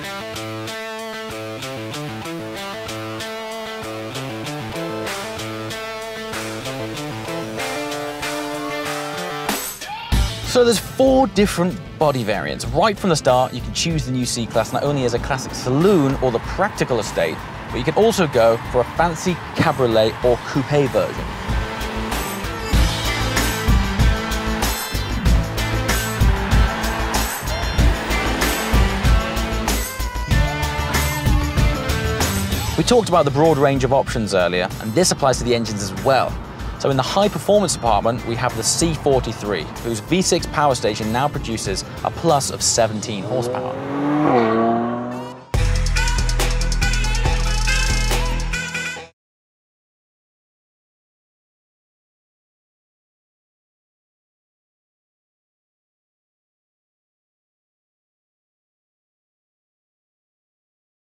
So there's 4 different body variants. Right from the start, you can choose the new C-Class not only as a classic saloon or the practical estate, but you can also go for a fancy cabriolet or coupe version. We talked about the broad range of options earlier, and this applies to the engines as well. So in the high performance department, we have the C43, whose V6 power station now produces a plus of 17 horsepower.